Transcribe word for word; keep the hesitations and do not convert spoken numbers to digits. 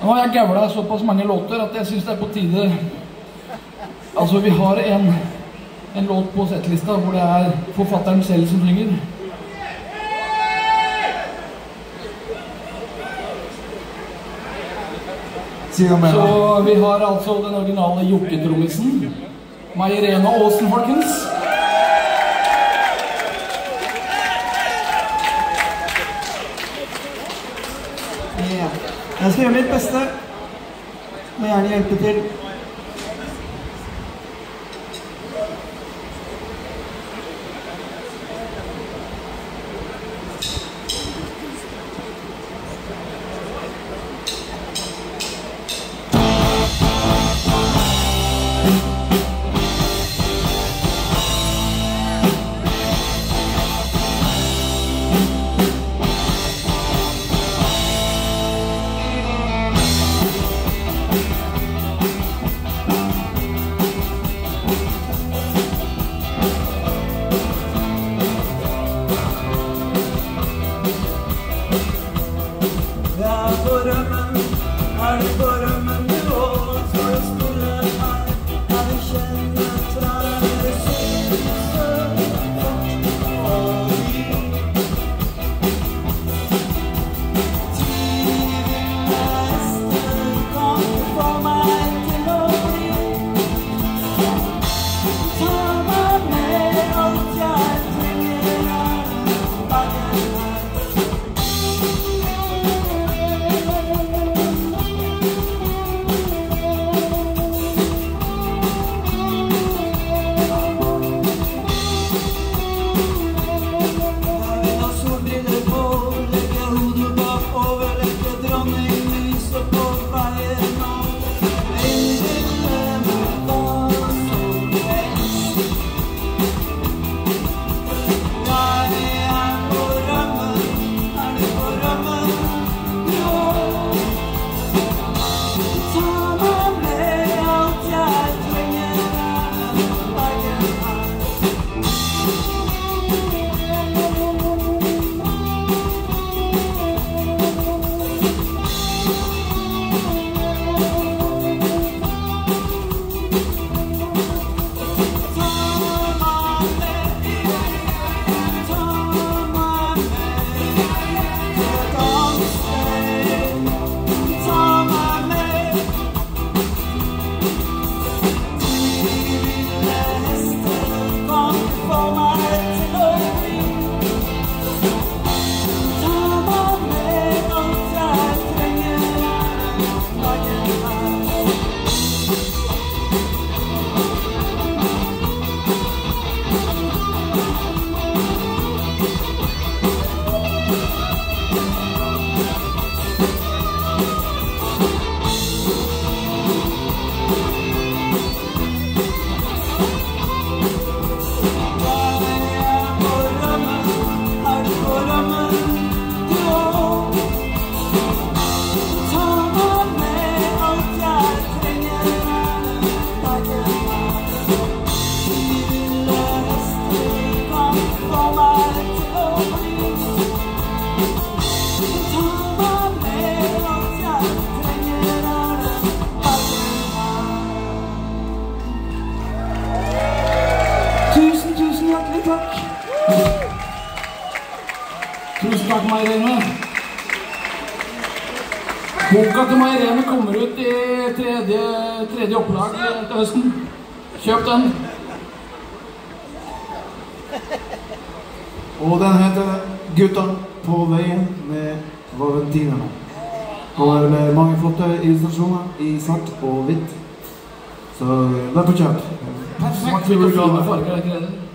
Nå har jeg gavlet såpass mange låter at jeg synes det er på tide. Altså, vi har en, en låt på settlista hvor det er forfatteren selv som synger. Så vi har altså den originale Jokke-trommisen, Mairena Aasen, folkens. Ja. Jeg skal gjøre mitt beste. Må gjerne hjelpe til. Er det på rømmen du går, så det stille her, er det kjenne trær, det synes og vi. Tidlige hester kan ikke få meg til å bli. Ta meg med alt jeg trenger her, bakken her. Tusen, tusen hjertelig takk. Tusen takk, Mairena. Boka til Mairena kommer ut i tredje, tredje opplag til høsten. Kjøp den. Og den heter Gutta på veien med Valentinerne. Og er med mange flotte illustrasjoner i svart og hvitt. Så det er på kjøp. Perfekt. Smart, vi går glad med farger, er ikke det?